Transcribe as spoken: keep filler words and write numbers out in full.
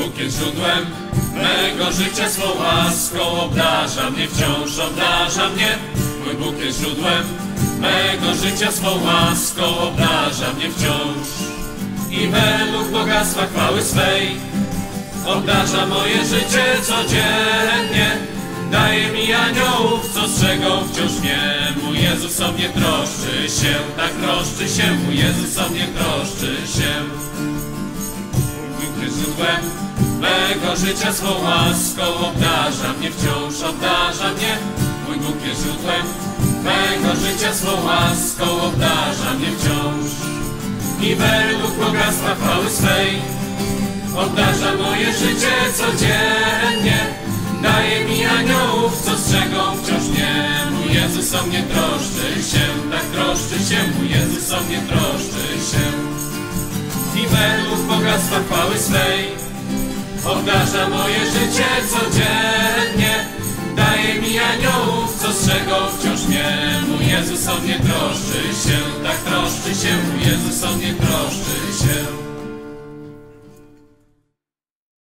Bóg jest źródłem mego życia, swą łaską obdarza mnie, wciąż obdarza mnie. Mój Bóg jest źródłem mego życia, swą łaską obdarza mnie wciąż. I według bogactwa chwały swej obdarza moje życie codziennie. Daje mi aniołów, co strzegą wciąż mnie. Mój Jezus o mnie troszczy się, tak troszczy się. Mój Jezus o mnie troszczy się. Mój Bóg jest źródłem mego życia, swą łaską obdarza mnie, wciąż obdarza mnie. Mój Bóg jest źródłem mego życia, swą łaską obdarza mnie wciąż. I według bogactwa chwały swej obdarza moje życie codziennie. Daje mi aniołów, co strzegą wciąż mnie. Mój Jezus o mnie troszczy się, tak troszczy się. Mój Jezus o mnie troszczy się. I według bogactwa chwały swej obdarza moje życie codziennie. Daje mi aniołów, co strzegą wciąż mnie. Mój Jezus o mnie troszczy się, tak troszczy się. Mój Jezus o mnie troszczy się.